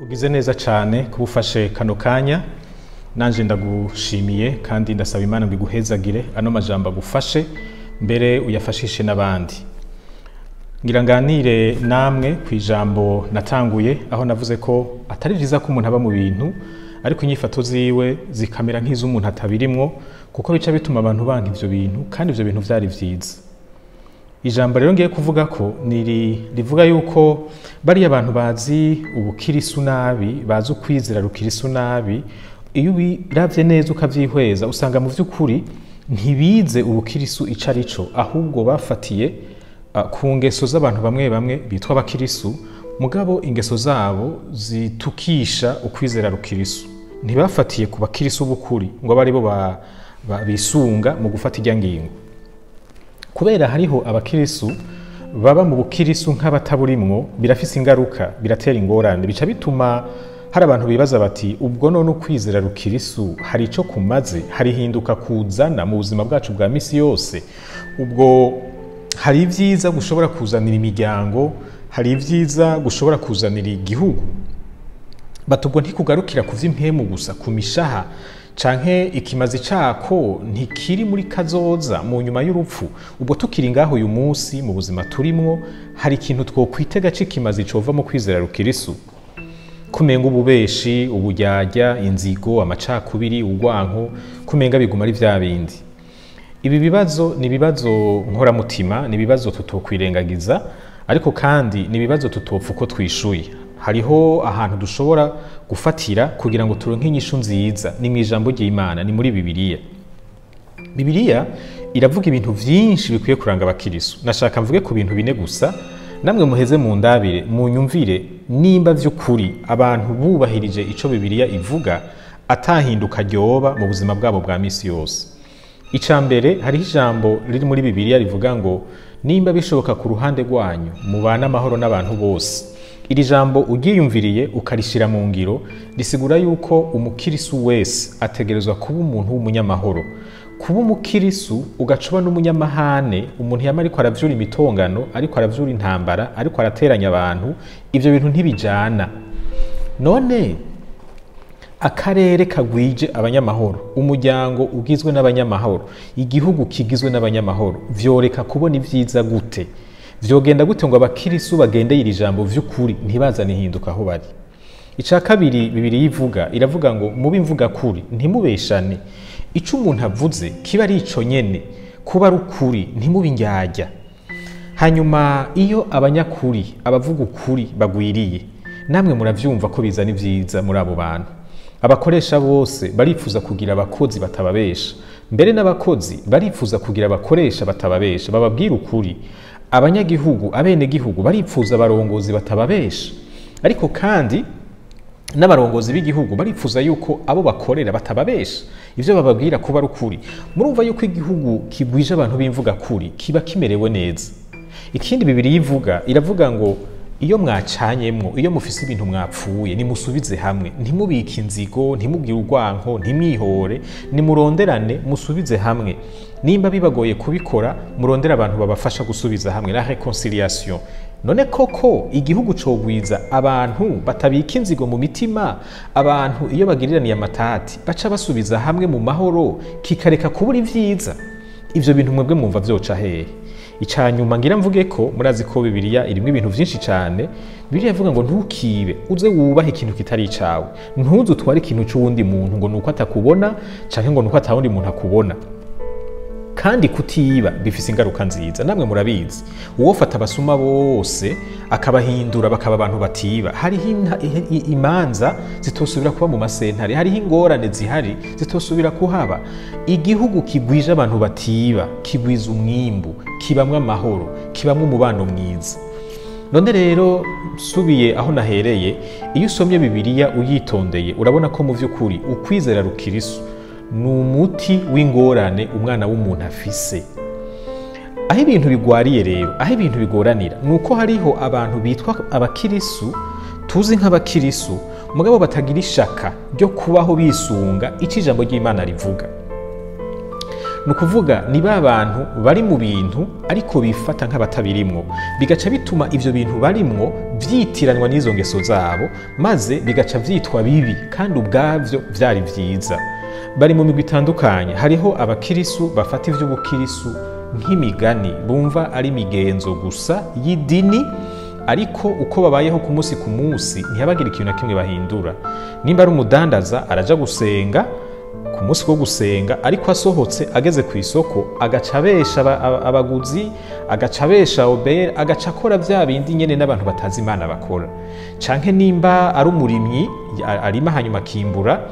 ugize neza cyane kubufashe kano kanya nanje ndagushimiye kandi ndasaba Imana ngo iguhezagire ano majambo agufashe mbere uyafashishe n'abandi. Ngira nganire namwe kwijambo natanguye aho navuze ko atari vyiza ko umuntu aba mu bintu ariko inyifato ziwe zikamera nk'iz'umuntu atabirimwo kuko bica bituma abantu banka ivyo bintu kandi ivyo bintu vyari vyiza. Ijambo rero ngiye kuvuga ko rivuga yuko bari abantu bazi ubukirisu nabi, bazi ukwizera rukirisu nabi, iyo biravye neza ukavyihweza usanga mu vy'ukuri ntibize ubukirisu ico arico, ahubwo bafatiye ku ngeso z'abantu bamwe bamwe bitwa abakirisu, mugabo ingeso zabo zitukisha ukwizera rukirisu. Ntibafatiye ku bakirisu b'ukuri ngo bari bo bisunga mu gufata irya ngingo. Kubera hariho abakirisu baba mu bukirisu nk'abataburimwo, birafise ingaruka, biratera ingorane, bica bituma hari abantu bibaza bati ubwo none ukwizera rukirisu hari ico kumaze, hari hinduka kuzana mu buzima bwacu bwa misi yose. Ubwo hari ivyiza gushobora kuzanira imiryango, hari ivyiza gushobora kuzanira igihugu. Batubwo ntikugarukira ku vy'impemu gusa, ku mishaha canke ikimazi cako ntikiri muri kazoza mu nyuma y'urupfu. Ubwo tukiri ngaho uyu munsi mu buzima turimwo, hari ikintu twokwitega c'ikimazi cova mu kwizera rukirisu. Kumenga ububeshi, uburyarya, inzigo, amacakubiri, urwanko, kumenga biguma ari vya bindi. Ibi bibazo ni bibazo nkoramutima, ni bibazo tutokwirengagiza, ariko kandi ni bibazo tutopfa uko twishuye. Hariho ahantu dushobora gufatira kugira ngo turonke inyishu nziza, ni mw'ijambo ry'Imana, ni muri Bibiliya. Bibiliya iravuga ibintu vyinshi bikwiye kuranga abakirisu. Nashaka mvuge ku bintu bine gusa, namwe muheze mu ndabire, mu nyumvire nimba vy'ukuri abantu bubahirije ico Bibiliya ivuga atahinduka ryoba mu buzima bwabo bwa misi yose. Icambere, hariho ijambo riri muri Bibiliya rivuga ngo nimba bishoboka ku ruhande rwanyu mubana amahoro n'abantu bose. Iri jambo ugiyumviriye ukarishira mu ngiro risigura yuko umukirisu wese ategerezwa kuba umuntu w'umunyamahoro. Kuba umukirisu ugacuba n'umunyamahane, umuntu yama ariko aravyura imitongano, ariko aravyura intambara, ariko arateranya abantu, ivyo bintu ntibijana. None akarere kagwije abanyamahoro, umuryango ugizwe n'abanyamahoro, igihugu kigizwe n'abanyamahoro, vyoreka kubona ivyiza gute? Vyogenda gute ngo abakirisu bagendeye iri jambo vy'ukuri ntibazane ihinduka aho bari? Ica kabiri Bibiliya iravuga ngo mube mvuga kuri, ntimubeshane. Ico umuntu avuze kiba ari ico nyene, kuba ari ukuri, ntimube indyarya. Hanyuma iyo abanyakuri, abavuga ukuri bagwiriye, namwe muravyumva ko bizana ivyiza muri abo bantu. Abakoresha bose barifuza kugira abakozi batababesha, mbere n'abakozi barifuza kugira abakoresha batababesha, bababwira ukuri. Abanyagihugu, abenegihugu barifuza abarongozi batababesha, ariko kandi n'abarongozi b'igihugu barifuza yuko abo bakorera batababesha, ivyo bababwira kuba ari ukuri. Murumva yuko igihugu kigwije abantu b'imvuga kuri kiba kimerewe neza. Ikindi Bibiliya iravuga ngo iyo mwacanyemwo, iyo mufise ibintu mwapfuye, nimusubize hamwe, ntimubike inzigo, ntimubwire urwanko, ntimwihore, nimuronderane musubize hamwe. Nimba bibagoye kubikora, murondera abantu babafasha gusubiza hamwe, la réconciliation. None koko igihugu cogwiza abantu batabika inzigo mu mitima, abantu iyo bagiriraniye amatati baca basubiza hamwe mu mahoro, kikareka kubura ivyiza. Ivyo bintu mwebwe mwumva vyoca hehe? Icanyuma ngira mvuge ko murazi ko Bibiliya irimwo ibintu vyinshi cane. Bibiliya ivuga ngo ntukibe, uze wubahe ikintu kitari icawe, ntuze utware ikintu c'uwundi muntu ngo nuko atakubona canke ngo nuko atawundi muntu akubona. Kandi kutiba bifise ingaruka nziza, namwe murabizi. Uwofata abasuma bose akabahindura bakaba abantu batiba, hariho imanza zitosubira kuba mu masentare, hariho ingorane zihari zitosubira kuhaba. Igihugu kigwije abantu batiba, kigwiza umwimbu, kibamwe amahoro, kibamwe umubano mwiza. None rero subiye aho nahereye, iyo usomye Bibiliya uyitondeye urabona ko mu vy'ukuri ukwizera rukirisu ni umuti w'ingorane umwana w'umuntu afise. Aho ibintu bigwariye rero, aho ibintu bigoranira, nuko hariho abantu bitwa abakirisu, tuzi nk'abakirisu, mugabo batagira ishaka ryo kubaho bisunga ico ijambo ry'Imana rivuga. nukuvuga ni ba bantu bari mu bintu ariko bifata nk'abatabirimwo, bigaca bituma ivyo bintu barimwo vyitiranwa n'izo ngeso zabo, maze bigaca vyitwa bibi kandi ubwavyo vyari vyiza. Bari mu migwi itandukanye, hariho abakirisu bafata ivy'ubukirisu nk'imigani, bumva ari imigenzo gusa y'idini, ariko uko babayeho ku munsi ku munsi ntihabagira ikintu na kimwe bahindura. Nimba ari umudandaza araja gusenga ku munsi wo gusenga, ariko asohotse ageze ku isoko agaca abesha abaguzi, agaca abesha obere, agaca akora vya bindi nyene n'abantu batazi Imana bakora. Canke nimba ari umurimyi arima hanyuma akimbura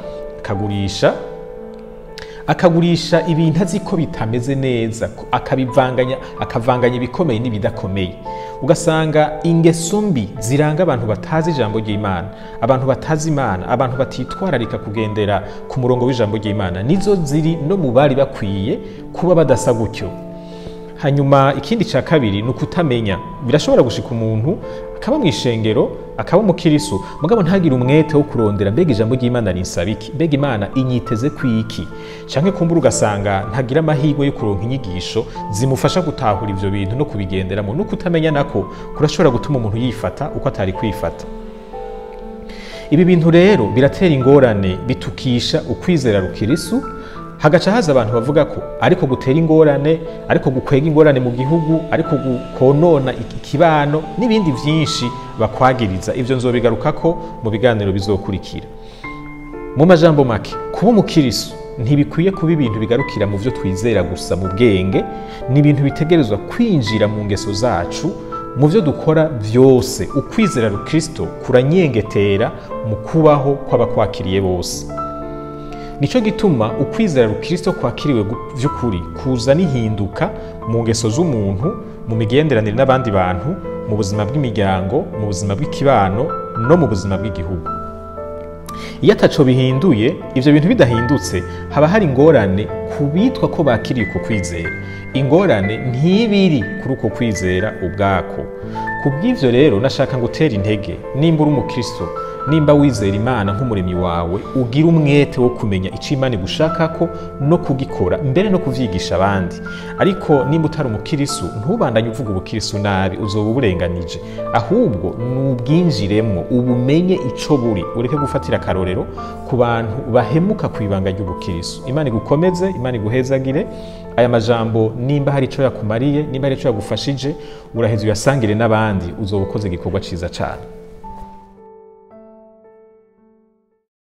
akagurisha ibintu azi ko bitameze neza, akavanganya ibikomeye n'ibidakomeye. Ugasanga ingeso mbi ziranga abantu batazi ijambo ry'Imana, abantu batazi Imana, abantu batitwararika kugendera ku murongo w'ijambo ry'Imana, nizo ziri no mu bari bakwiye kuba badasa gutyo. Hanyuma ikindi ca kabiri ni ukutamenya. Birashobora gushika umuntu akaba mw'ishengero, akaba umukirisu, mugabo ntagire umwete wo kurondera mbega ijambo ry'Imana rinsaba iki, mbega Imana inyiteze kwiki, canke kumbura ugasanga ntagira amahirwe yo kuronka inyigisho zimufasha gutahura ivyo bintu no kubigenderamo. No kutamenya nako kurashobora gutuma umuntu yifata uko atari kwifata. Ibi bintu rero biratera ingorane, bitukisha ukwizera rukirisu, hagaca haza abantu bavuga ko ariko gutera ingorane, ariko gukwega ingorane mu gihugu, ariko konona ikibano n'ibindi vyinshi bakwagiriza. Ivyo nzobigarukako mu biganiro bizokurikira. Mu majambo make, kuba umukirisu ntibikwiye kuba ibintu bigarukira mu vyo twizera gusa mu bwenge, ni ibintu bitegerezwa kwinjira mu ngeso zacu, mu vyo dukora vyose. Ukwizera Kristo kuranyengetera mu kubaho kw'abakwakiriye bose. Nico gituma ukwizera Kristo kwakiriwe vy'ukuri kuzana ihinduka mu ngeso z'umuntu, mu migenderanire n'abandi bantu, mu buzima bw'imiryango, mu buzima bw'ikibano no mu buzima bw'igihugu. Iyo ataco bihinduye, ivyo bintu bidahindutse, haba hari ingorane kubitwa ko bakiriye uko kwizera. Ingorane ntibiri kuri uko kwizera ubwako. Kubw'ivyo rero nashaka ngutera intege, nimba uri umukristo, nimba wizera Imana nk'umuremyi wawe, ugira umwete wo kumenya ico Imana igushakako no kugikora, mbere no kuvyigisha abandi. Ariko nimba utari umukirisu, ntubandanye uvuga ubukirisu nabi, uzoba uburenganije. Ahubwo nubwinjiremwo, ubumenye ico buri, ureke gufatira akarorero ku bantu bahemuka kwibanga ry'ubukirisu. Imana igukomeze, Imana iguhezagire. Aya majambo nimba hari ico yakumariye, nimba hari ico yagufashije, uraheza uyasangire n'abandi, uzoba ukoze igikorwa ciza cane.